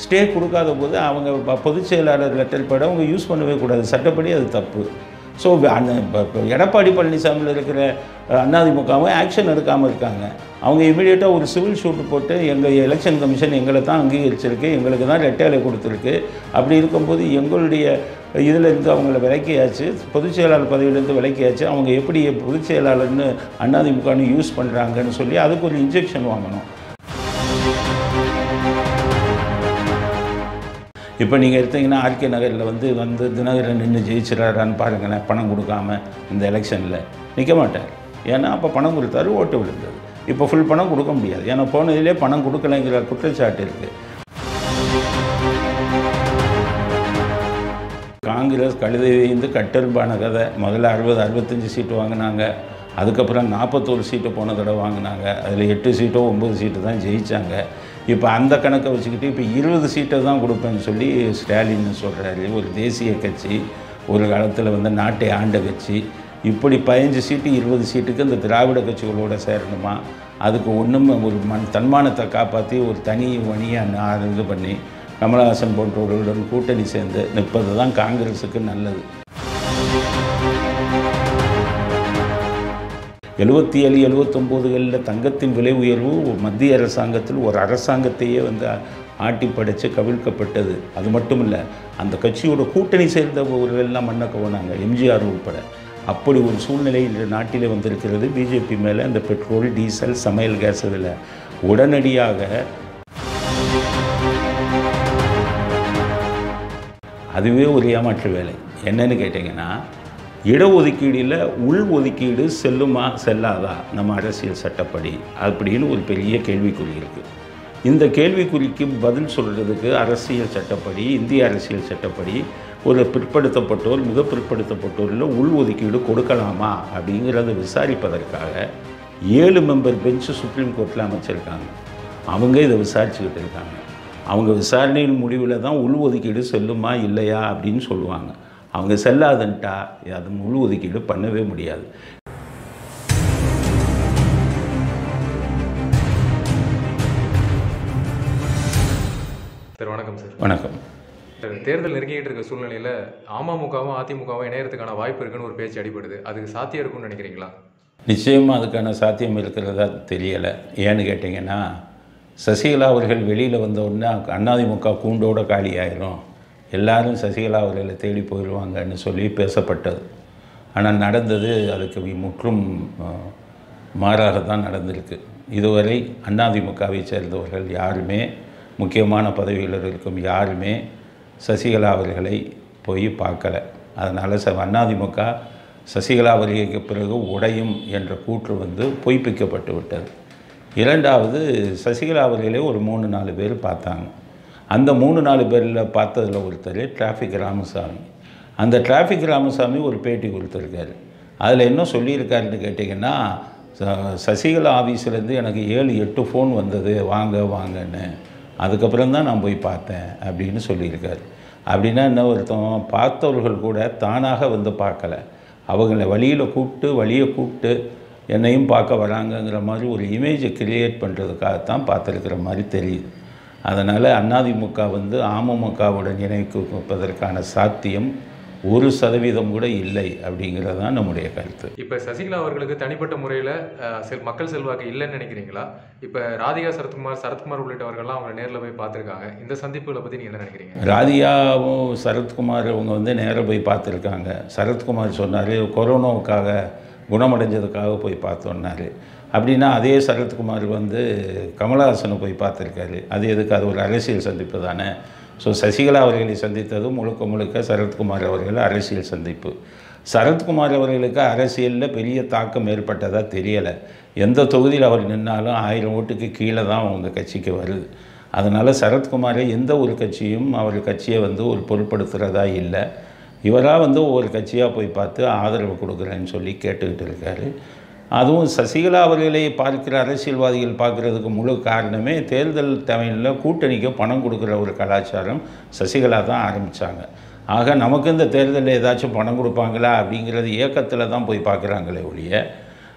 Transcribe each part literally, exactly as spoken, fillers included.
Stay கொடுக்காத போது அவங்க பொதுச் செயலாளர் லெட்டர் பேட அவங்க யூஸ் பண்ணவே கூடாது, சட்டப்படி அது தப்பு. ஸோ அந்த எடப்பாடி பழனிசாமியில் இருக்கிற அதிமுகவும் ஆக்ஷன் எடுக்காமல் இருக்காங்க. அவங்க இமீடியட்டாக ஒரு சிவில் ஷூட் போட்டு எங்கள் எலெக்ஷன் கமிஷன் எங்களை தான் அங்கீகரிச்சிருக்கு, எங்களுக்கு தான் ரெட்டைலை கொடுத்துருக்கு. அப்படி இருக்கும்போது எங்களுடைய இதிலேருந்து அவங்கள விலக்கியாச்சு, பொதுச் செயலாளர் பதவியிலேருந்து விலக்கியாச்சு, அவங்க எப்படி பொதுச் செயலாளர்னு அதிமுகன்னு யூஸ் பண்ணுறாங்கன்னு சொல்லி அதுக்கு ஒரு இன்ஜெக்ஷன் வாங்கணும். இப்போ நீங்கள் எடுத்தீங்கன்னா ஆர்கே நகரில் வந்து வந்து தினகரன் நின்று ஜெயிச்சிடறான்னு பாருங்களேன். பணம் கொடுக்காம இந்த எலெக்ஷனில் நிற்க மாட்டார். ஏன்னா அப்போ பணம் கொடுத்தாரு, ஓட்டு விழுந்தது. இப்போ ஃபுல் பணம் கொடுக்க முடியாது, ஏன்னா போனதிலே பணம் கொடுக்கலைங்கிற குற்றச்சாட்டு இருக்குது. காங்கிரஸ் கழுதை வைந்து கட்டெரும்பான கதை. முதல்ல அறுபது அறுபத்தஞ்சி சீட்டு வாங்கினாங்க, அதுக்கப்புறம் நாற்பத்தோரு சீட்டு போன தடவை வாங்கினாங்க, அதில் எட்டு சீட்டோ ஒம்பது சீட்டு தான் ஜெயித்தாங்க. இப்போ அந்த கணக்கை வச்சுக்கிட்டு இப்போ இருபது சீட்டை தான் கொடுப்பேன்னு சொல்லி ஸ்டாலின் சொல்கிறாரு. ஒரு தேசிய கட்சி, ஒரு காலத்தில் வந்து நாட்டை ஆண்ட கட்சி, இப்படி பதினஞ்சு சீட்டு இருபது சீட்டுக்கு இந்த திராவிட கட்சிகளோடு சேரணுமா? அதுக்கு ஒன்றும் ஒரு மண் தன்மானத்தை காப்பாற்றி ஒரு தனி வணியை இது பண்ணி கமலஹாசன் போன்றவர்களுடன் கூட்டணி சேர்ந்து நிற்பது தான் காங்கிரஸுக்கு நல்லது. எழுபத்தி ஏழு எழுபத்தொம்போதுகளில் தங்கத்தின் விலை உயர்வு மத்திய அரசாங்கத்தில் ஒரு அரசாங்கத்தையே வந்து ஆட்டி படைத்து கவிழ்க்கப்பட்டது. அது மட்டும் இல்லை, அந்த கட்சியோட கூட்டணி சேர்ந்தவர்களெல்லாம் மண்ணை கவனாங்க, எம்ஜிஆர் உட்பட. அப்படி ஒரு சூழ்நிலை இந்த நாட்டிலே வந்திருக்கிறது. பிஜேபி மேலே இந்த பெட்ரோல், டீசல், சமையல் கேஸ் இதில் உடனடியாக அதுவே ஒரு ஏமாற்று வேலை. என்னன்னு கேட்டிங்கன்னா, இடஒதுக்கீடில் உள் ஒதுக்கீடு செல்லுமா செல்லாதா நம்ம அரசியல் சட்டப்படி அப்படின்னு ஒரு பெரிய கேள்விக்குறி இருக்குது. இந்த கேள்விக்குறிக்கு பதில் சொல்கிறதுக்கு அரசியல் சட்டப்படி, இந்திய அரசியல் சட்டப்படி ஒரு பிற்படுத்தப்பட்டோர், மிக பிற்படுத்தப்பட்டோரில் உள் ஒதுக்கீடு கொடுக்கலாமா அப்படிங்கிறத விசாரிப்பதற்காக ஏழு மெம்பர் பெஞ்சு சுப்ரீம் கோர்ட்டில் அமைச்சிருக்காங்க. அவங்க இதை விசாரிச்சுக்கிட்டு இருக்காங்க. அவங்க விசாரணையின் முடிவில் தான் உள் ஒதுக்கீடு செல்லுமா இல்லையா அப்படின்னு சொல்லுவாங்க. அவங்க செல்லாதுன்ட்டா அது முழு ஒதுக்கீடு பண்ணவே முடியாது. சார் வணக்கம். சார் வணக்கம். தேர்தல் நெருங்கிட்டு இருக்க சூழ்நிலையில் அமமுகவும் அதிமுகவும் இணையறதுக்கான வாய்ப்பு இருக்குன்னு ஒரு பேச்சு அடிபடுது. அதுக்கு சாத்தியம் இருக்குன்னு நினைக்கிறீங்களா? நிச்சயமாக அதுக்கான சாத்தியம் இருக்கிறதா தெரியலை. ஏன்னு கேட்டிங்கன்னா, சசிகலா அவர்கள் வெளியில் வந்த உடனே அதிமுக கூண்டோட காலி ஆயிரும், எல்லாரும் சசிகலா அவர்களை தேடி போயிடுவாங்கன்னு சொல்லி பேசப்பட்டது. ஆனால் நடந்தது அதுக்கு முற்றும் மாறாக தான் நடந்திருக்கு. இதுவரை அதிமுகவை சேர்ந்தவர்கள் யாருமே, முக்கியமான பதவியில் இருக்கும் யாருமே சசிகலா அவர்களை போய் பார்க்கலை. அதனால் ச அதிமுக சசிகலா வருகைக்கு பிறகு உடையும் என்ற கூற்று வந்து பொய்ப்பிக்கப்பட்டு விட்டது. இரண்டாவது, சசிகலா அவர்களே ஒரு மூணு நாலு பேர் பார்த்தாங்க. அந்த மூணு நாலு பேரில் பார்த்ததில் ஒருத்தர் டிராஃபிக் ராமசாமி. அந்த டிராஃபிக் ராமசாமி ஒரு பேட்டி கொடுத்துருக்காரு. அதில் என்ன சொல்லியிருக்காருன்னு கேட்டிங்கன்னா, சசிகலா ஆஃபீஸ்லேருந்து எனக்கு ஏழு எட்டு ஃபோன் வந்தது, வாங்க வாங்கன்னு. அதுக்கப்புறம் தான் நான் போய் பார்த்தேன் அப்படின்னு சொல்லியிருக்காரு. அப்படின்னா என்ன ஒருத்தன், பார்த்தவர்கள் கூட தானாக வந்து பார்க்கலை, அவங்கள வழியில் கூப்பிட்டு வழியை கூப்பிட்டு என்னையும் பார்க்க வராங்கங்கிற மாதிரி ஒரு இமேஜை கிரியேட் பண்ணுறதுக்காகத்தான் பார்த்துருக்கிற மாதிரி தெரியுது. அதனால் அதிமுக வந்து அமமுகவுடன் இணைப்பதற்கான சாத்தியம் ஒரு சதவீதம் கூட இல்லை அப்படிங்கிறது தான் நம்முடைய கருத்து. இப்போ சசிகலா அவர்களுக்கு தனிப்பட்ட முறையில் செல் மக்கள் செல்வாக்கு இல்லைன்னு நினைக்கிறீங்களா? இப்போ ராதிகா சரத்குமார் சரத்குமார் உள்ளிட்டவர்கள்லாம் அவங்க நேரில் போய் பார்த்துருக்காங்க. இந்த சந்திப்புகளை பற்றி நீங்கள் என்ன நினைக்கிறீங்க? ராதிகாவும் சரத்குமார் அவங்க வந்து நேரில் போய் பார்த்துருக்காங்க. சரத்குமார் சொன்னார் கொரோனாவுக்காக குணமடைஞ்சதுக்காக போய் பார்த்தோன்னாரு. அப்படின்னா அதே சரத்குமார் வந்து கமலஹாசனை போய் பார்த்துருக்காரு. அது எதுக்கு? அது ஒரு அரசியல் சந்திப்பு தானே. ஸோ சசிகலா அவர்களை சந்தித்தது முழுக்க முழுக்க சரத்குமார் அவர்கள் அரசியல் சந்திப்பு. சரத்குமார் அவர்களுக்கு அரசியலில் பெரிய தாக்கம் ஏற்பட்டதாக தெரியலை. எந்த தொகுதியில் அவர் நின்னாலும் ஆயிரம் ஓட்டுக்கு கீழே தான் அவங்க கட்சிக்கு வருது. அதனால் சரத்குமாரை எந்த ஒரு கட்சியும் அவர் கட்சியை வந்து ஒரு பொருட்படுத்துகிறதா இல்லை. இவராக வந்து ஒவ்வொரு கட்சியாக போய் பார்த்து ஆதரவு கொடுக்குறேன்னு சொல்லி கேட்டுக்கிட்டு இருக்காரு. அதுவும் சசிகலா அவர்களை பார்க்கிற அரசியல்வாதிகள் பார்க்குறதுக்கு முழு காரணமே தேர்தல் டைமில் கூட்டணிக்கு பணம் கொடுக்குற ஒரு கலாச்சாரம் சசிகலா தான் ஆரம்பித்தாங்க. ஆக நமக்கு இந்த தேர்தலில் ஏதாச்சும் பணம் கொடுப்பாங்களா அப்படிங்கிறது ஏக்கத்தில் தான் போய் பார்க்குறாங்களே ஒழிய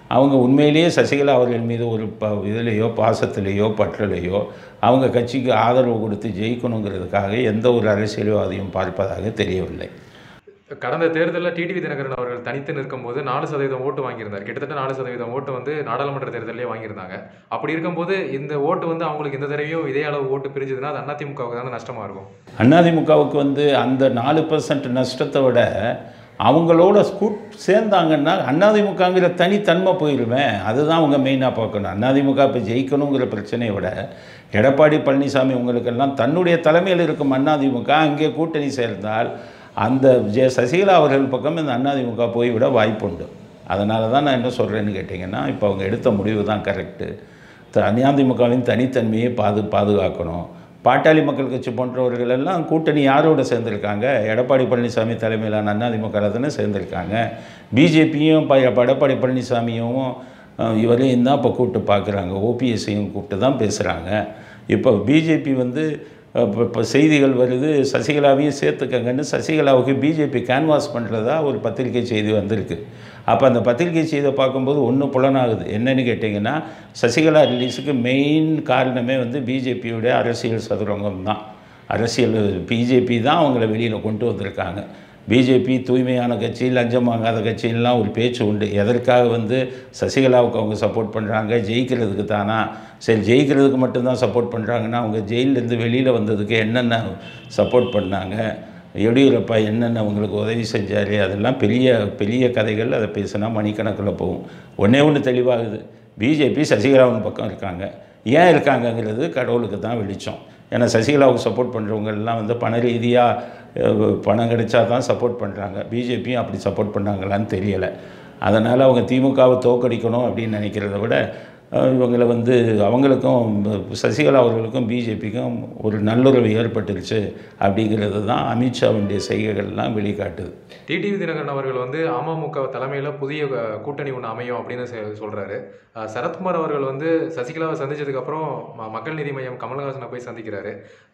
அவங்க உண்மையிலேயே சசிகலா அவர்கள் மீது ஒரு ப இதிலேயோ பாசத்திலேயோ பற்றலையோ அவங்க கட்சிக்கு ஆதரவு கொடுத்து ஜெயிக்கணுங்கிறதுக்காக எந்த ஒரு அரசியல்வாதியும் பார்ப்பதாக தெரியவில்லை. கடந்த தேர்தலில் டிடிவி தினகரன் அவர்கள் தனித்து நிற்கும்போது நாலு சதவீதம் ஓட்டு வாங்கியிருந்தார். கிட்டத்தட்ட நாலு சதவீதம் ஓட்டு வந்து நாடாளுமன்ற தேர்தலே வாங்கியிருந்தாங்க. அப்படி இருக்கும்போது இந்த ஓட்டு வந்து அவங்களுக்கு இந்த தடவையும் இதே அளவு ஓட்டு பிரிஞ்சதுன்னா அது அதிமுகவுக்கு தானே நஷ்டமாக இருக்கும். அதிமுகவுக்கு வந்து அந்த நாலு பர்சன்ட் நஷ்டத்தை விட அவங்களோட கூட் சேர்ந்தாங்கன்னா அதிமுகங்கிற தனித்தன்மை போயிடுவேன். அதுதான் அவங்க மெயினாக பார்க்கணும். அதிமுக இப்போ ஜெயிக்கணுங்கிற பிரச்சனையை விட எடப்பாடி பழனிசாமி உங்களுக்கெல்லாம் தன்னுடைய தலைமையில் இருக்கும் அதிமுக அங்கே கூட்டணி சேர்ந்தால் அந்த ஜெ சசிகலா அவர்கள் பக்கம் இந்த அதிமுக போய்விட வாய்ப்புண்டு. அதனால தான் நான் என்ன சொல்கிறேன்னு கேட்டிங்கன்னா, இப்போ அவங்க எடுத்த முடிவு தான் கரெக்டு. அதிமுகவின் தனித்தன்மையை பாது பாதுகாக்கணும். பாட்டாளி மக்கள் கட்சி போன்றவர்கள் எல்லாம் கூட்டணி யாரோட சேர்ந்துருக்காங்க? எடப்பாடி பழனிசாமி தலைமையிலான அதிமுக தானே சேர்ந்துருக்காங்க. பிஜேபியும் ப எடப்பாடி பழனிசாமியும் இவரையும் தான் இப்போ கூப்பிட்டு பார்க்குறாங்க. ஓபிஎஸ்ஸையும் கூப்பிட்டு தான் பேசுகிறாங்க. இப்போ பிஜேபி வந்து இப்போ இப்போ செய்திகள் வருது, சசிகலாவையும் சேர்த்துக்கங்கன்னு சசிகலாவுக்கு பிஜேபி கேன்வாஸ் பண்ணுறதா ஒரு பத்திரிகை செய்தி வந்திருக்கு. அப்போ அந்த பத்திரிகை செய்தியை பார்க்கும்போது ஒன்று புலனாகுது. என்னென்னு கேட்டிங்கன்னா, சசிகலா ரிலீஸுக்கு மெயின் காரணமே வந்து பிஜேபியோடைய அரசியல் சதுரங்கம் தான். அரசியல் பிஜேபி தான் அவங்கள வெளியில் கொண்டு வந்திருக்காங்க. பிஜேபி தூய்மையான கட்சி, லஞ்சம் வாங்காத கட்சியெல்லாம் ஒரு பேச்சு உண்டு. எதற்காக வந்து சசிகலாவுக்கு அவங்க சப்போர்ட் பண்ணுறாங்க? ஜெயிக்கிறதுக்கு தானா? சரி, ஜெயிக்கிறதுக்கு மட்டும்தான் சப்போர்ட் பண்ணுறாங்கன்னா அவங்க ஜெயிலேருந்து வெளியில் வந்ததுக்கு என்னென்ன சப்போர்ட் பண்ணாங்க? எடியூரப்பா என்னென்ன அவங்களுக்கு உதவி செஞ்சார்? அதெல்லாம் பெரிய பெரிய கதைகள். அதை பேசினா மணிக்கணக்கில் போகும். ஒன்றே ஒன்று தெளிவாகுது, பிஜேபி சசிகலாவின் பக்கம் இருக்காங்க. ஏன் இருக்காங்கங்கிறது கடவுளுக்கு தான் வெளிச்சம். ஏன்னா சசிகலாவுக்கு சப்போர்ட் பண்ணுறவங்கெல்லாம் வந்து பண ரீதியாக பணம் கிடைச்சா தான் சப்போர்ட் பண்ணுறாங்க. பிஜேபியும் அப்படி சப்போர்ட் பண்ணாங்களான்னு தெரியலை. அதனால் அவங்க திமுகவை தோக்கடிக்கணும் அப்படின்னு நினைக்கிறத விட இவங்களை வந்து அவங்களுக்கும் சசிகலா அவர்களுக்கும் பிஜேபிக்கும் ஒரு நல்லுறவு ஏற்பட்டுருச்சு அப்படிங்கிறது தான் அமித்ஷாவுடைய செய்கைகள்லாம் வெளிக்காட்டுது. டிடிவி தினகரன் அவர்கள் வந்து அமமுக தலைமையில் புதிய கூட்டணி ஒன்று அமையும் அப்படின்னு சொல்கிறாரு. சரத்குமார் அவர்கள் வந்து சசிகலாவை சந்திச்சதுக்கப்புறம் மக்கள் நீதி மையம் கமலஹாசனை போய் சந்திக்கிறாரு.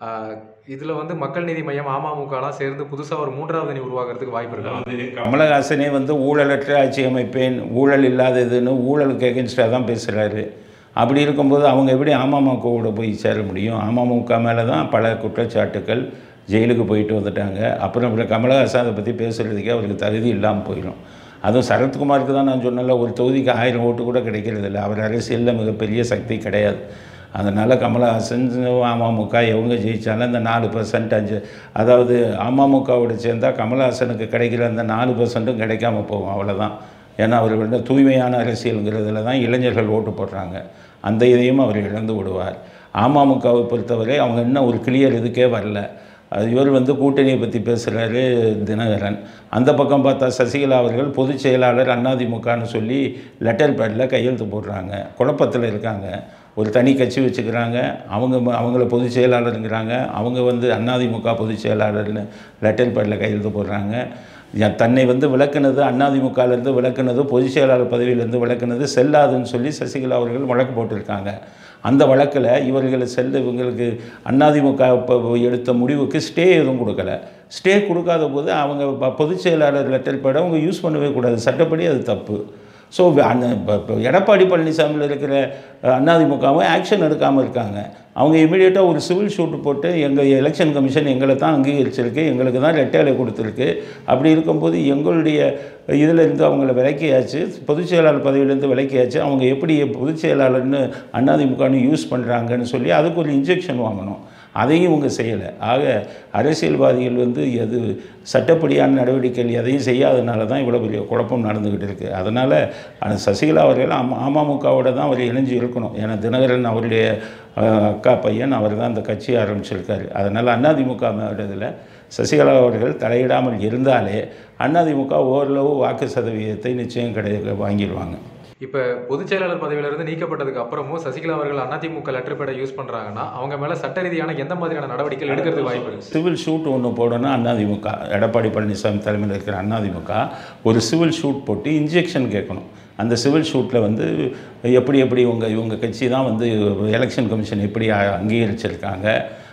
இதில் வந்து மக்கள் நீதி மையம் அமமுகலாம் சேர்ந்து புதுசாக ஒரு மூன்றாவது அணி உருவாகிறதுக்கு வாய்ப்பு இருக்கு. கமலஹாசனே வந்து ஊழலற்ற ஆட்சி அமைப்பேன், ஊழல் இல்லாததுன்னு ஊழலுக்கு எகென்ஸ்டாக தான் பேசுகிறாரு. அப்படி இருக்கும்போது அவங்க எப்படி அமமுகவோட போய் சேர முடியும்? அமமுக மேலே தான் பல குற்றச்சாட்டுக்கள், ஜெயிலுக்கு போயிட்டு வந்துட்டாங்க. அப்புறம் அப்புறம் கமலஹாசன் அதை பற்றி பேசுகிறதுக்கே அவருக்கு தகுதி இல்லாமல் போயிடும். அதுவும் சரத்குமாருக்கு தான் நான் சொன்னல, ஒரு தொகுதிக்கு ஆயிரம் ஓட்டு கூட கிடைக்கிறது இல்லை. அவர் அரசியலில் மிகப்பெரிய சக்தி கிடையாது. அதனால் கமலஹாசன் அமமுக எவங்க ஜெயித்தாலும் அந்த நாலு பர்சன்ட் அஞ்சு அதாவது அமமுகவோட சேர்ந்தால் கமலஹாசனுக்கு கிடைக்கிற அந்த நாலு பர்சன்ட்டும் கிடைக்காம போகும், அவ்வளோதான். ஏன்னா அவர் வந்து தூய்மையான அரசியலுங்கிறதுல தான் இளைஞர்கள் ஓட்டு போடுறாங்க. அந்த இதையும் அவர் இழந்து விடுவார். அமமுகவை பொறுத்தவரை அவங்க இன்னும் ஒரு கிளியர் இதுக்கே வரல. அது இவர் வந்து கூட்டணியை பற்றி பேசுகிறாரு தினகரன். அந்த பக்கம் பார்த்தா சசிகலா அவர்கள் பொதுச் செயலாளர் அதிமுகன்னு சொல்லி லெட்டர் பேடில் கையெழுத்து போடுறாங்க. குழப்பத்தில் இருக்காங்க. ஒரு தனி கட்சி வச்சுக்கிறாங்க. அவங்க அவங்கள பொதுச் செயலாளருங்கிறாங்க. அவங்க வந்து அதிமுக பொதுச் செயலாளர்னு லெட்டர் பேடில் கையெழுத்து போடுறாங்க. தன்னை வந்து விளக்குனது அதிமுகலேருந்து விளக்குனது, பொதுச் செயலாளர் பதவியிலேருந்து விளக்குனது செல்லாதுன்னு சொல்லி சசிகலா அவர்கள் வழக்கு போட்டிருக்காங்க. அந்த வழக்கில் இவர்களை செல்ல இவங்களுக்கு அதிமுக இப்போ எடுத்த முடிவுக்கு ஸ்டே எதுவும் கொடுக்கல. ஸ்டே கொடுக்காத போது அவங்க பொதுச் செயலாளர் லெட்டர் பேடை அவங்க யூஸ் பண்ணவே கூடாது. சட்டப்படி அது தப்பு. ஸோ அந்த இப்போ எடப்பாடி பழனிசாமியில் இருக்கிற அதிமுகவும் ஆக்ஷன் எடுக்காமல் இருக்காங்க. அவங்க இமீடியட்டாக ஒரு சிவில் ஷூட் போட்டு எங்கள் எலெக்ஷன் கமிஷன் எங்களை தான் அங்கீகரிச்சிருக்கு, எங்களுக்கு தான் ரெட்டையிலை கொடுத்துருக்கு. அப்படி இருக்கும்போது எங்களுடைய இதிலேருந்து அவங்கள விலக்கியாச்சு, பொதுச் செயலாளர் பதவியிலேருந்து விலக்கியாச்சு. அவங்க எப்படி பொதுச் செயலாளர்னு அதிமுகன்னு யூஸ் பண்ணுறாங்கன்னு சொல்லி அதுக்கு ஒரு இன்ஜெக்ஷன் வாங்கணும். அதையும் இவங்க செய்யலை. ஆக அரசியல்வாதிகள் வந்து எது சட்டப்படியான நடவடிக்கைகள் எதையும் செய்யாதனால தான் இவ்வளோ பெரிய குழப்பம் நடந்துக்கிட்டு இருக்குது. அதனால் சசிகலா அவர்கள் அம் அமமுகவோட தான் அவர் இணைஞ்சு இருக்கணும். ஏன்னா தினகரன் அவருடைய அக்கா பையன், அவர் தான் அந்த கட்சி ஆரம்பிச்சிருக்காரு. அதனால் அதிமுக இதில் சசிகலா அவர்கள் தலையிடாமல் இருந்தாலே அதிமுக ஓரளவு வாக்கு சதவீதத்தை நிச்சயம் கிடை வாங்கிடுவாங்க. இப்போ பொதுச் செயலாளர் பதவியிலிருந்து நீக்கப்பட்டதுக்கு அப்புறமும் சசிகலா அவர்கள் அதிமுக லெட்டர் பேடை யூஸ் பண்ணுறாங்கன்னா அவங்க மேலே சட்ட ரீதியான எந்த மாதிரியான நடவடிக்கைகள் எடுக்கிறதுக்கு வாய்ப்பு இருக்குது? சிவில் ஷூட் ஒன்று போடணும். அதிமுக எடப்பாடி பழனிசாமி தலைமையில் இருக்கிற அதிமுக ஒரு சிவில் ஷூட் போட்டு இன்ஜெக்ஷன் கேட்கணும். அந்த சிவில் ஷூட்டில் வந்து எப்படி எப்படி இவங்க இவங்க கட்சி தான் வந்து எலெக்ஷன் கமிஷன் எப்படி அங்கீகரிச்சிருக்காங்க,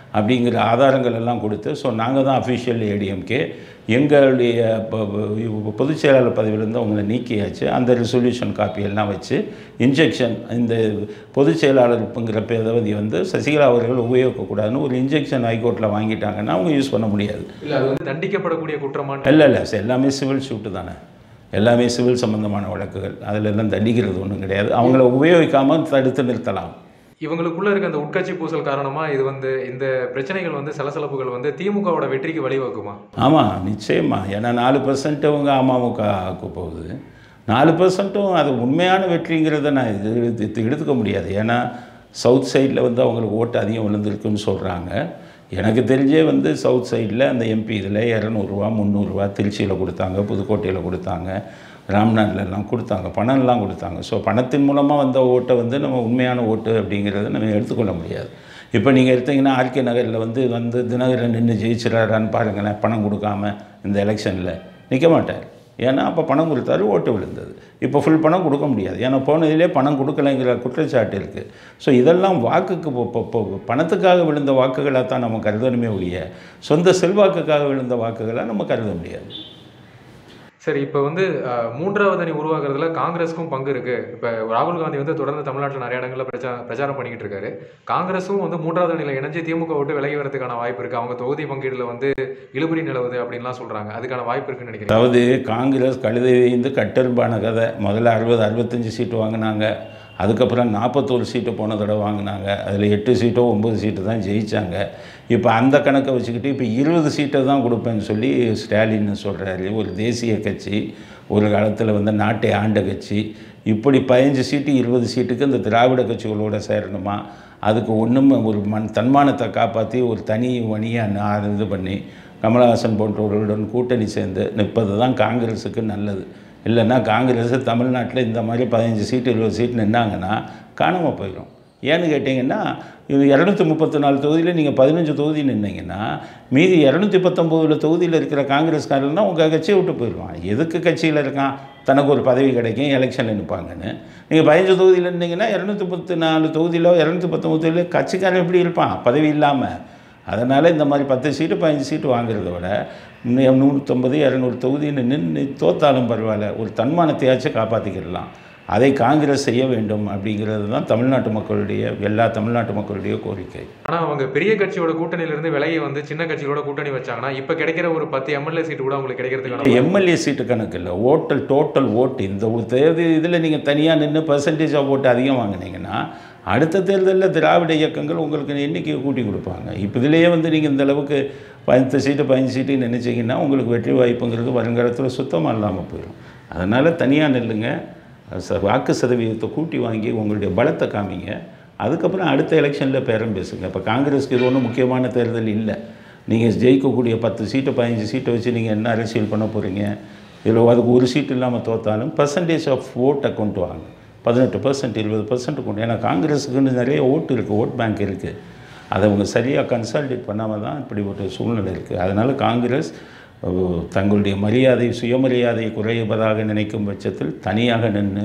அப்படிங்கிற ஆதாரங்கள் எல்லாம் கொடுத்து, ஸோ நாங்கள் தான் அஃபிஷியல் ஏடிஎம்கே, எங்களுடைய பொதுச் செயலாளர் பதவியிலிருந்து அவங்கள நீக்கியாச்சு. அந்த ரெசல்யூஷன் காப்பி எல்லாம் வச்சு இன்ஜெக்ஷன், இந்த பொதுச் செயலாளருங்கிற பதவி வந்து சசிகலா அவர்கள் உபயோகிக்கக்கூடாதுன்னு ஒரு இன்ஜெக்ஷன் ஹைகோர்ட்டில் வாங்கிட்டாங்கன்னா அவங்க யூஸ் பண்ண முடியாது. இல்லை, அது வந்து தண்டிக்கப்படக்கூடிய குற்றமான இல்லை இல்லை எல்லாமே சிவில் சூட்டு தானே, எல்லாமே சிவில் சம்பந்தமான வழக்குகள், அதில் எல்லாம் தண்டிக்கிறது ஒன்றும் கிடையாது. அவங்கள உபயோகிக்காமல் தடுத்து நிறுத்தலாம். இவங்களுக்குள்ள இருக்க அந்த உட்கட்சி பூசல் காரணமா இது வந்து இந்த பிரச்சனைகள் வந்து சலசலப்புகள் வந்து திமுகவோட வெற்றிக்கு வழிவகுக்குமா? ஆமாம், நிச்சயமா. ஏன்னா நாலு பர்சன்ட் அவங்க அமமுகவுக்கு போகுது. நாலு பர்சன்ட்டும் அது உண்மையான வெற்றிங்கிறத நான் இது இது எடுத்துக்க முடியாது. ஏன்னா சவுத் சைடில் வந்து அவங்களுக்கு ஓட்டு அதிகம் விழுந்திருக்குன்னு சொல்கிறாங்க. எனக்கு தெரிஞ்சே வந்து சவுத் சைடில் அந்த எம்பி இதில் இரநூறுவா முந்நூறுரூவா திருச்சியில் கொடுத்தாங்க, புதுக்கோட்டையில் கொடுத்தாங்க, ராம்நாட்லெலாம் கொடுத்தாங்க, பணம்லாம் கொடுத்தாங்க. ஸோ பணத்தின் மூலமாக வந்த ஓட்டை வந்து நம்ம உண்மையான ஓட்டு அப்படிங்கிறத நம்ம எடுத்துக்கொள்ள முடியாது. இப்போ நீங்கள் எடுத்திங்கன்னா ஆர்கே நகரில் வந்து வந்து தினகரன் நின்று ஜெயிச்சிடறான்னு பாருங்களேன். பணம் கொடுக்காம இந்த எலெக்ஷனில் நிற்க மாட்டார். ஏன்னா அப்போ பணம் கொடுத்தாரு, ஓட்டு விழுந்தது. இப்போ ஃபுல் பணம் கொடுக்க முடியாது. ஏன்னா போனதிலே பணம் கொடுக்கலைங்கிற குற்றச்சாட்டு இருக்குது. ஸோ இதெல்லாம் வாக்குக்கு பணத்துக்காக விழுந்த வாக்குகளாக தான் நம்ம கருதணுமே ஒழிய சொந்த செல்வாக்குக்காக விழுந்த வாக்குகளாக நம்ம கருத முடியாது. சரி, இப்போ வந்து மூன்றாவது அணி உருவாக்குறதுல காங்கிரஸுக்கும் பங்கு இருக்குது. இப்போ ராகுல் காந்தி வந்து தொடர்ந்து தமிழ்நாட்டில் நிறைய இடங்களில் பிரச்சா பிரச்சாரம் பண்ணிக்கிட்டு இருக்காரு. காங்கிரஸும் வந்து மூன்றாவது அணியில் இணைஞ்சு திமுக விட்டு விலகி வரதுக்கான வாய்ப்பு இருக்குது. அவங்க தொகுதி பங்கீடில் வந்து இழுபறி நிலவுது அப்படின்லாம் சொல்கிறாங்க. அதுக்கான வாய்ப்பு இருக்குன்னு நினைக்கிறேன். அதாவது காங்கிரஸ் கழுதை வந்து கட்டெரும்பான கதை. முதல்ல அறுபது அறுபத்தஞ்சு சீட்டு வாங்கினாங்க. அதுக்கப்புறம் நாற்பத்தோரு சீட்டு போன தடவை வாங்கினாங்க. அதில் எட்டு சீட்டோ ஒம்பது சீட்டு தான் ஜெயித்தாங்க. இப்போ அந்த கணக்கை வச்சுக்கிட்டு இப்போ இருபது சீட்டை தான் கொடுப்பேன்னு சொல்லி ஸ்டாலின் சொல்கிறாரு. ஒரு தேசிய கட்சி, ஒரு காலத்தில் வந்து நாட்டை ஆண்ட கட்சி, இப்படி பதினஞ்சு சீட்டு இருபது சீட்டுக்கு இந்த திராவிட கட்சிகளோடு சேரணுமா? அதுக்கு ஒன்றும் ஒரு மண் தன்மானத்தை காப்பாற்றி ஒரு தனி வணியாக நான் இது பண்ணி கமலஹாசன் போன்றவர்களுடன் கூட்டணி சேர்ந்து நிற்பது தான் காங்கிரஸுக்கு நல்லது. இல்லைன்னா காங்கிரஸ் தமிழ்நாட்டில் இந்த மாதிரி பதினஞ்சு சீட்டு இருபது சீட்டு நின்னாங்கன்னா காணாமல் போயிடும். ஏன்னு கேட்டிங்கன்னா இது இரநூத்தி முப்பத்தி நாலு தொகுதியில் நீங்கள் பதினஞ்சு தொகுதி நின்னீங்கன்னா மீதி இரநூத்தி பத்தொம்போதில் தொகுதியில் இருக்கிற காங்கிரஸ்காரன்னா உங்கள் கட்சியை விட்டு போயிடுவான். எதுக்கு கட்சியில் இருக்கான்? தனக்கு ஒரு பதவி கிடைக்கும், எலெக்ஷனில் நிற்பாங்கன்னு. நீங்கள் பதினஞ்சு தொகுதியில் இருந்தீங்கன்னா இரநூத்தி பத்து நாலு தொகுதியில் இரநூத்தி பத்தொம்பது தொகுதியில் கட்சிக்காரன் எப்படி இருப்பான்? பதவி இல்லாமல். அதனால் இந்த மாதிரி பத்து சீட்டு பதினஞ்சு சீட்டு வாங்குறத விட நூற்றம்பது இரநூறு தொகுதின்னு நின்று தோத்தாலும் பரவாயில்ல, ஒரு தன்மானத்தையாச்சும் காப்பாற்றிக்கிடலாம். அதை காங்கிரஸ் செய்ய வேண்டும் அப்படிங்கிறது தான் தமிழ்நாட்டு மக்களுடைய, எல்லா தமிழ்நாட்டு மக்களுடைய கோரிக்கை. ஆனால் அவங்க பெரிய கட்சியோட கூட்டணியிலிருந்து விலகி வந்து சின்ன கட்சியோட கூட்டணி வச்சாங்கன்னா இப்போ கிடைக்கிற ஒரு பத்து எம்எல்ஏ சீட்டு கூட அவங்களுக்கு கிடைக்கிறதுக்கான எம்எல்ஏ சீட்டு கணக்கு இல்லை, ஓட்டல் டோட்டல் ஓட்டு. இந்த தேர்தல் இதில் நீங்கள் தனியாக நின்று பர்சன்டேஜ் ஆஃப் ஓட்டு அதிகம் வாங்கினீங்கன்னா அடுத்த தேர்தலில் திராவிட இயக்கங்கள் உங்களுக்கு எண்ணிக்கையை கூட்டி கொடுப்பாங்க. இப்போ இதிலேயே வந்து நீங்கள் இந்த அளவுக்கு பத்து சீட்டு பதினஞ்சு சீட்டு நினச்சிங்கன்னா உங்களுக்கு வெற்றி வாய்ப்புங்கிறது வருங்காலத்தில் சுத்தமாக இல்லாமல் போயிடும். அதனால் தனியாக நில்லுங்க, வாக்கு சதவீதத்தை கூட்டி வாங்கி உங்களுடைய பலத்தை காமிங்க. அதுக்கப்புறம் அடுத்த எலெக்ஷனில் பேரம் பேசுங்க. இப்போ காங்கிரஸுக்கு இது ஒன்றும் முக்கியமான தேர்தல் இல்லை. நீங்கள் ஜெயிக்கக்கூடிய பத்து சீட்டு பதினஞ்சு சீட்டை வச்சு நீங்கள் என்ன அரசியல் பண்ண போகிறீங்க? இதில் அதுக்கு ஒரு சீட்டு இல்லாமல் தோற்றாலும் பர்சன்டேஜ் ஆஃப் ஓட்டை கொண்டு வாங்க. பதினெட்டு பர்சன்ட் இருபது பர்சன்ட் கொண்டு. ஏன்னா காங்கிரஸுக்குன்னு நிறைய ஓட்டு இருக்குது, ஓட் பேங்க் இருக்குது. அதை அவங்க சரியாக கன்சால்டேட் பண்ணாமல் தான் இப்படி ஒரு சூழ்நிலை இருக்குது. அதனால் காங்கிரஸ் தங்களுடைய மரியாதை சுயமரியாதையை குறைவதாக நினைக்கும் பட்சத்தில் தனியாக நின்று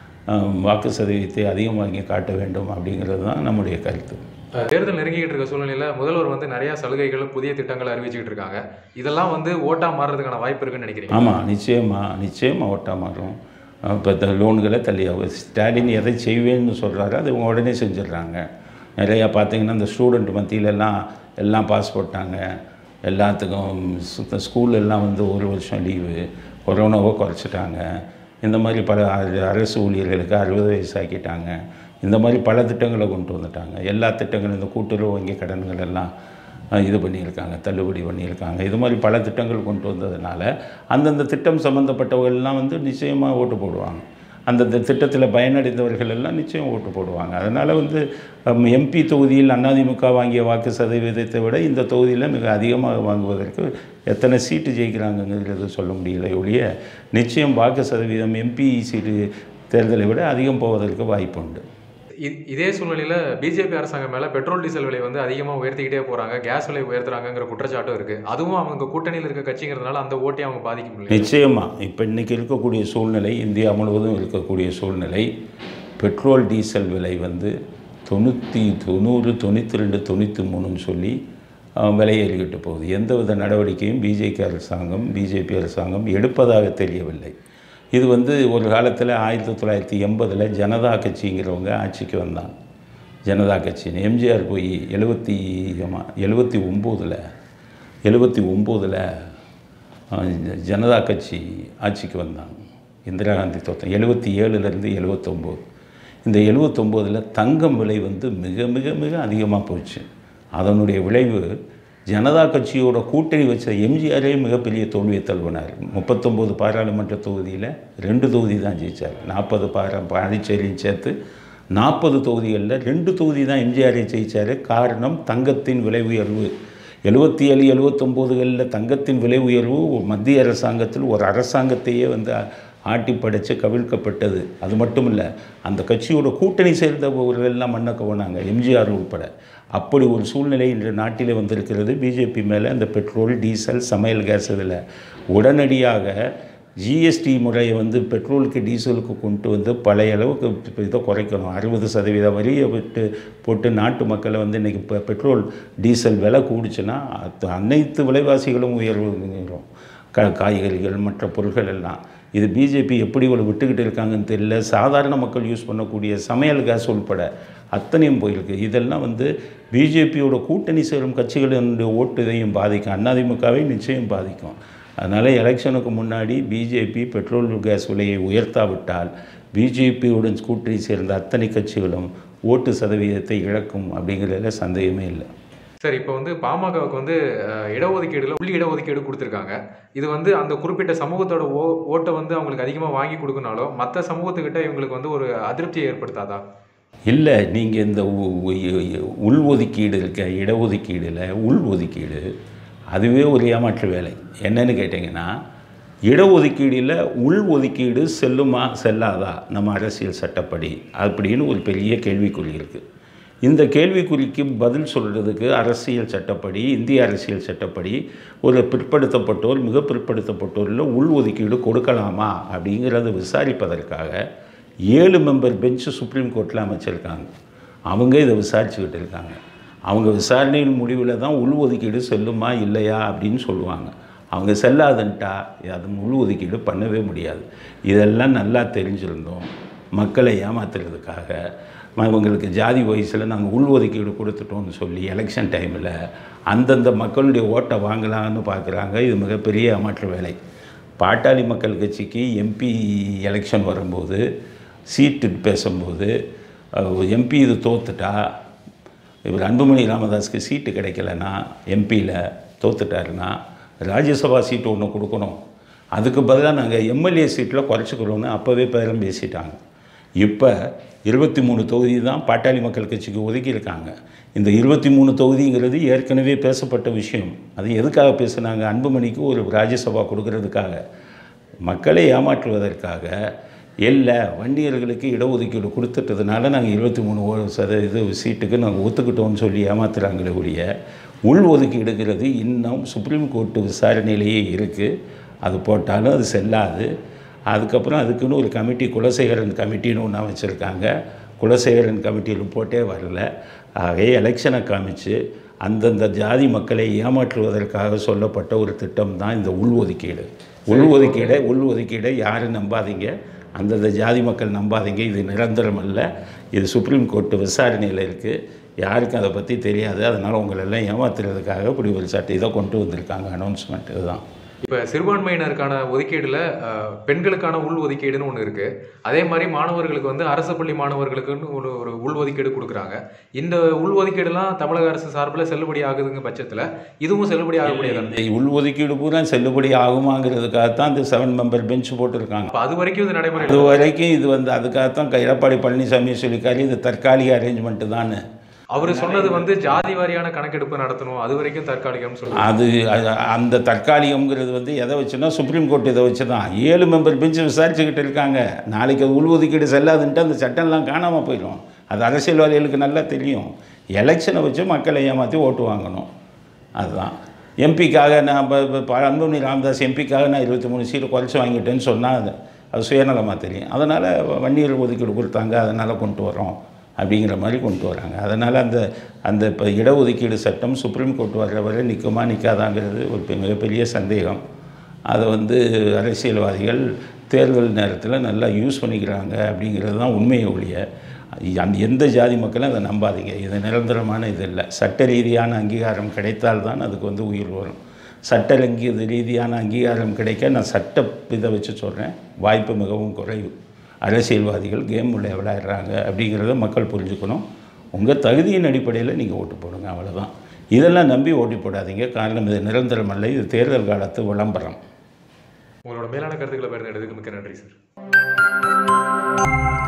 வாக்கு சதவீதத்தை அதிகம் வாங்கி காட்ட வேண்டும் அப்படிங்கிறது தான் நம்முடைய கருத்து. தேர்தல் நெருங்கிட்டு இருக்க சூழ்நிலையில் முதல்வர் வந்து நிறையா சலுகைகள் புதிய திட்டங்களை அறிவிச்சுக்கிட்டு இருக்காங்க. இதெல்லாம் வந்து ஓட்டாக மாறுறதுக்கான வாய்ப்பு இருக்குன்னு நினைக்கிறீங்க? ஆமாம், நிச்சயமாக நிச்சயமாக ஓட்டாக மாறும். இப்போ இந்த லோன்களை தள்ளி ஸ்டாலின் எதை செய்வேன்னு சொல்கிறாரு அது இவங்க உடனே செஞ்சிடுறாங்க. நிறையா பார்த்திங்கன்னா இந்த ஸ்டூடெண்ட் மத்தியிலெல்லாம் எல்லாம் பாஸ் போட்டாங்க. எல்லாத்துக்கும் சுத்த ஸ்கூலெல்லாம் வந்து ஒரு வருஷம் லீவு, கொரோனாவோ குறைச்சிட்டாங்க. இந்த மாதிரி பல அரசு ஊழியர்களுக்கு அறுபது வயசு ஆக்கிட்டாங்க. இந்த மாதிரி பல திட்டங்களை கொண்டு வந்துட்டாங்க. எல்லா திட்டங்களும் இந்த கூட்டுறவு வங்கி கடன்கள் எல்லாம் இது பண்ணியிருக்காங்க, தள்ளுபடி பண்ணியிருக்காங்க. இது மாதிரி பல திட்டங்கள் கொண்டு வந்ததுனால அந்தந்த திட்டம் சம்மந்தப்பட்டவர்கள்லாம் வந்து நிச்சயமாக ஓட்டு போடுவாங்க. அந்தந்த திட்டத்தில் பயனடைந்தவர்கள் எல்லாம் நிச்சயம் ஓட்டு போடுவாங்க. அதனால் வந்து எம்பி தொகுதியில் அதிமுக வாங்கிய வாக்கு சதவீதத்தை விட இந்த தொகுதியில் மிக அதிகமாக வாங்குவதற்கு எத்தனை சீட்டு ஜெயிக்கிறாங்கங்கிறது சொல்ல முடியலை ஒழிய நிச்சயம் வாக்கு சதவீதம் எம்பி சீட்டு தேர்தலை விட அதிகம் போவதற்கு வாய்ப்பு உண்டு. இதே சூழ்நிலையில் பிஜேபி அரசாங்கம் மேலே பெட்ரோல் டீசல் விலை வந்து அதிகமாக உயர்த்திக்கிட்டே போகிறாங்க, கேஸ் விலை உயர்த்துறாங்கிற குற்றச்சாட்டும் இருக்குது. அதுவும் அவங்க கூட்டணியில் இருக்க கட்சிங்கிறதுனால அந்த ஓட்டை அவங்க பாதிக்க முடியல. நிச்சயமாக இப்போ இன்றைக்கி இருக்கக்கூடிய சூழ்நிலை, இந்தியா முழுவதும் இருக்கக்கூடிய சூழ்நிலை, பெட்ரோல் டீசல் விலை வந்து தொண்ணூற்றி தொண்ணூறு தொண்ணூற்றி ரெண்டு தொண்ணூற்றி மூணுன்னு சொல்லி விலையேறிக்கிட்டு போகுது. எந்தவித நடவடிக்கையும் பிஜேபி அரசாங்கம் பிஜேபி அரசாங்கம் எடுப்பதாக தெரியவில்லை. இது வந்து ஒரு காலத்தில் ஆயிரத்தி தொள்ளாயிரத்தி எண்பதில் ஜனதா கட்சிங்கிறவங்க ஆட்சிக்கு வந்தாங்க. ஜனதா கட்சின்னு எம்ஜிஆர் போய் எழுபத்தி எழுபத்தி ஒம்போதில் எழுபத்தி ஒம்போதில் ஜனதா கட்சி ஆட்சிக்கு வந்தாங்க. இந்திரா காந்தி தோற்றம் எழுபத்தி ஏழுலேருந்து எழுபத்தொம்போது. இந்த எழுபத்தொம்போதில் தங்கம் விலை வந்து மிக மிக மிக அதிகமாக போச்சு. அதனுடைய விளைவு ஜனதா கட்சியோட கூட்டணி வச்ச எம்ஜிஆரே மிகப்பெரிய தோல்வியை தழுவினார். முப்பத்தொம்போது பாராளுமன்ற தொகுதியில் ரெண்டு தொகுதி தான் ஜெயித்தார். நாற்பது பாரா பாண்டிச்சேரியும் சேர்த்து நாற்பது தொகுதிகளில் ரெண்டு தொகுதி தான் எம்ஜிஆரே ஜெயித்தார். காரணம் தங்கத்தின் விலை உயர்வு. எழுபத்தி ஏழு எழுபத்தொம்போதுகளில் தங்கத்தின் விலை உயர்வு மத்திய அரசாங்கத்தில் ஒரு அரசாங்கத்தையே வந்து ஆட்டி படைத்து கவிழ்க்கப்பட்டது. அது மட்டும் இல்லை, அந்த கட்சியோட கூட்டணி சேர்ந்தவர்களெல்லாம் மண்ணை கவனாங்க, எம்ஜிஆர் உட்பட. அப்படி ஒரு சூழ்நிலை இன்று நாட்டிலே வந்திருக்கிறது. பிஜேபி மேலே அந்த பெட்ரோல் டீசல் சமையல் கேஸ் இதில் உடனடியாக ஜிஎஸ்டி முறையை வந்து பெட்ரோலுக்கு டீசலுக்கு கொண்டு வந்து பழைய அளவுக்கு இதை குறைக்கணும். அறுபது சதவீத வரியை விட்டு போட்டு நாட்டு மக்களை வந்து இன்றைக்கி இப்போ பெட்ரோல் டீசல் விலை கூடிச்சுன்னா அனைத்து விலைவாசிகளும் உயர்வுங்கிறோம். க காய்கறிகள் மற்ற பொருட்கள் எல்லாம். இது பிஜேபி எப்படி இவ்வளோ விட்டுக்கிட்டு இருக்காங்கன்னு தெரியல. சாதாரண மக்கள் யூஸ் பண்ணக்கூடிய சமையல் கேஸ் உள்பட அத்தனையும் போயிருக்கு. இதெல்லாம் வந்து பிஜேபியோட கூட்டணி சேரும் கட்சிகளினுடைய ஓட்டு இதையும் பாதிக்கும், அதிமுகவை நிச்சயம் பாதிக்கும். அதனால் எலெக்ஷனுக்கு முன்னாடி பிஜேபி பெட்ரோல் கேஸ் விலையை உயர்த்தாவிட்டால் பிஜேபியுடன் கூட்டணி சேர்ந்த அத்தனை கட்சிகளும் ஓட்டு சதவீதத்தை இழக்கும் அப்படிங்கிறதுல சந்தேகமே இல்லை. சார், இப்போ வந்து பாமகவுக்கு வந்து இடஒதுக்கீடுல புள்ளி இடஒதுக்கீடு கொடுத்துருக்காங்க. இது வந்து அந்த குறிப்பிட்ட சமூகத்தோட ஓ ஓட்டை வந்து அவங்களுக்கு அதிகமாக வாங்கி கொடுக்கனாலும் மற்ற சமூகத்துக்கிட்ட இவங்களுக்கு வந்து ஒரு அதிருப்தியை ஏற்படுத்தாதா? இல்லை, நீங்கள் இந்த உள்ஒதுக்கீடு இருக்க இடஒதுக்கீடில் உள்ஒதுக்கீடு அதுவே ஒரு ஏமாற்று வேலை. என்னன்னு கேட்டிங்கன்னா, இடஒதுக்கீடில் உள்ஒதுக்கீடு செல்லுமா செல்லாதா நம்ம அரசியல் சட்டப்படி அப்படின்னு ஒரு பெரிய கேள்விக்குறி இருக்குது. இந்த கேள்விக்குறிக்கு பதில் சொல்கிறதுக்கு அரசியல் சட்டப்படி இந்திய அரசியல் சட்டப்படி ஒரு பிற்படுத்தப்பட்டோர் மிக பிற்படுத்தப்பட்டோரில் உள்ஒதுக்கீடு கொடுக்கலாமா அப்படிங்கிறத விசாரிப்பதற்காக ஏழு மெம்பர் பெஞ்சு சுப்ரீம் கோர்ட்டில் அமைச்சிருக்காங்க. அவங்க இதை விசாரிச்சுக்கிட்டு இருக்காங்க. அவங்க விசாரணையின் முடிவில் தான் உள்ஒதுக்கீடு செல்லுமா இல்லையா அப்படின்னு சொல்லுவாங்க. அவங்க செல்லாதுன்ட்டா அது உள்ஒதுக்கீடு பண்ணவே முடியாது. இதெல்லாம் நல்லா தெரிஞ்சிருந்தோம். மக்களை ஏமாத்துறதுக்காக அவங்களுக்கு ஜாதி வயசில் நாங்கள் உள்ஒதுக்கீடு கொடுத்துட்டோம்னு சொல்லி எலெக்ஷன் டைமில் அந்தந்த மக்களுடைய ஓட்டை வாங்கலான்னு பார்க்குறாங்க. இது மிகப்பெரிய ஏமாற்று வேலை. பாட்டாளி மக்கள் கட்சிக்கு எம்பி எலெக்ஷன் வரும்போது சீட்டு பேசும்போது எம்பி இது தோத்துட்டா, இவர் அன்புமணி ராமதாஸுக்கு சீட்டு கிடைக்கலன்னா எம்பியில் தோத்துட்டாருன்னா ராஜ்யசபா சீட்டு ஒன்று கொடுக்கணும், அதுக்கு பதிலாக நாங்கள் எம்எல்ஏ சீட்டில் குறைச்சிக்கிறோன்னு அப்போவே பேரம் பேசிட்டாங்க. இப்போ இருபத்தி மூணு தொகுதி தான் பாட்டாளி மக்கள் கட்சிக்கு ஒதுக்கியிருக்காங்க. இந்த இருபத்தி மூணு தொகுதிங்கிறது ஏற்கனவே பேசப்பட்ட விஷயம். அது எதுக்காக பேசுனாங்க? அன்புமணிக்கு ஒரு ராஜ்யசபா கொடுக்கறதுக்காக, மக்களை ஏமாற்றுவதற்காக. இல்லை, வண்டியர்களுக்கு இடஒதுக்கீடு கொடுத்துட்டதுனால நாங்கள் இருபத்தி மூணு சத இது சீட்டுக்கு நாங்கள் ஒத்துக்கிட்டோம்னு சொல்லி ஏமாத்துறாங்களே ஒழிய உள்ஒதுக்கீடுங்கிறது இன்னும் சுப்ரீம் கோர்ட்டு விசாரணையிலேயே இருக்குது. அது போட்டாலும் அது செல்லாது. அதுக்கப்புறம் அதுக்குன்னு ஒரு கமிட்டி, குலசேகரன் கமிட்டின்னு ஒன்று வச்சுருக்காங்க. குலசேகரன் கமிட்டியில் போட்டே வரல. ஆகவே எலெக்ஷனை காமிச்சு அந்தந்த ஜாதி மக்களை ஏமாற்றுவதற்காக சொல்லப்பட்ட ஒரு திட்டம் தான் இந்த உள்ஒதுக்கீடு. உள்ஒதுக்கீடை உள்ஒதுக்கீடை யாரும் நம்பாதீங்க, அந்தந்த ஜாதி மக்கள் நம்பாதீங்க. இது நிரந்தரம் அல்ல. இது சுப்ரீம் கோர்ட்டு விசாரணையில் இருக்குது. யாருக்கும் அதை பற்றி தெரியாது. அதனால் உங்களெல்லாம் ஏமாத்துறதுக்காக இப்படி ஒரு சட்டை இதை கொண்டு வந்திருக்காங்க, அனௌன்ஸ்மெண்ட். இதுதான். இப்போ சிறுபான்மையினருக்கான ஒதுக்கீடில் பெண்களுக்கான உள் ஒதுக்கீடுன்னு ஒன்று இருக்குது. அதே மாதிரி மாணவர்களுக்கு வந்து அரசு பள்ளி மாணவர்களுக்குன்னு ஒரு ஒரு உள் ஒதுக்கீடு கொடுக்குறாங்க. இந்த உள் ஒதுக்கீடுலாம் தமிழக அரசு சார்பில் செல்லுபடி ஆகுதுங்க பட்சத்தில் இதுவும் செல்லுபடி ஆகக்கூடியது. உள் ஒதுக்கீடு பூரா செல்லுபடி ஆகுமாங்கிறதுக்காகத்தான் இந்த செவன் மெம்பர் பெஞ்ச் போட்டிருக்காங்க. இப்போ அது வரைக்கும் இது நடைமுறை அது வரைக்கும் இது வந்து அதுக்காகத்தான் எடப்பாடி பழனிசாமி சொல்லிக்காரு இது தற்காலிக அரேஞ்ச்மெண்ட்டு தான். அவர் சொன்னது வந்து ஜாதி வாரியான கணக்கெடுப்பு நடத்தணும், அது வரைக்கும் தற்காலிகம் சொல்லுவாங்க. அது அந்த தற்காலிகம்ங்கிறது வந்து எதை வச்சுன்னா சுப்ரீம் கோர்ட் இதை வச்சு தான் ஏழு மெம்பர் பெஞ்சு விசாரிச்சுக்கிட்டு இருக்காங்க. நாளைக்கு அது உள்ஒதுக்கீடு செல்லாதுன்ட்டு அந்த சட்டம்லாம் காணாமல் போயிடும். அது அரசியல்வாதிகளுக்கு நல்லா தெரியும். எலெக்ஷனை வச்சு மக்களை ஏமாற்றி ஓட்டு வாங்கணும். அதுதான். எம்பிக்காக நான் இப்போ அன்புமணி ராமதாஸ் எம்பிக்காக நான் இருபத்தி மூணு சீட்டு குறைச்சி வாங்கிட்டேன்னு சொன்னால் அது அது சுயநலமாக தெரியும். அதனால் வன்னியர் ஒதுக்கீடு கொடுத்தாங்க, அதனால் கொண்டு வரோம் அப்படிங்கிற மாதிரி கொண்டு வராங்க. அதனால் அந்த அந்த இப்போ இடஒதுக்கீடு சட்டம் சுப்ரீம் கோர்ட் வர்ற வரை நிற்குமா நிற்காதாங்கிறது ஒரு மிகப்பெரிய சந்தேகம். அதை வந்து அரசியல்வாதிகள் தேர்தல் நேரத்தில் நல்லா யூஸ் பண்ணிக்கிறாங்க அப்படிங்கிறது தான் உண்மையை ஒழிய அந்த எந்த ஜாதி மக்களும் அதை நம்பாதீங்க. இது நிரந்தரமான இது இல்லை. சட்ட ரீதியான அங்கீகாரம் கிடைத்தால்தான் அதுக்கு வந்து உயிர் வரும். சட்ட அங்கீ ரீதியான அங்கீகாரம் கிடைக்க நான் சட்ட இதை வச்சு சொல்கிறேன், வாய்ப்பு மிகவும் குறைவு. அரசியல்வாதிகள் கேம் உள்ள விளையாடுறாங்க அப்படிங்கிறத மக்கள் புரிஞ்சுக்கணும். உங்கள் தகுதியின் அடிப்படையில் நீங்கள் ஓட்டு போடுங்க, அவ்வளோதான். இதெல்லாம் நம்பி ஓட்டு போடாதீங்க. காரணம் இது நிரந்தரம் அல்ல, இது தேர்தல் காலத்து விளம்பரம். உங்களோட மேலான கருத்துக்களை பகிர்ந்ததுக்கு மிக்க நன்றி சார்.